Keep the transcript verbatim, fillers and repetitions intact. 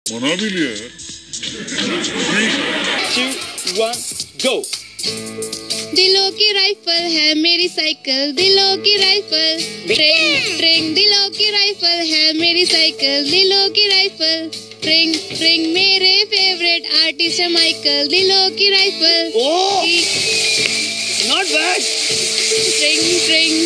मना भी लिया यार। Two, one, go. दिलों की राइफल है मेरी साइकिल, दिलों की राइफल, ट्रिंग ट्रिंग दिलों की राइफल है मेरी साइकिल, दिलों की राइफल, ट्रिंग ट्रिंग मेरे फेवरेट आर्टिस्ट है माइकल, दिलों की राइफल। Oh, not bad. ट्रिंग ट्रिंग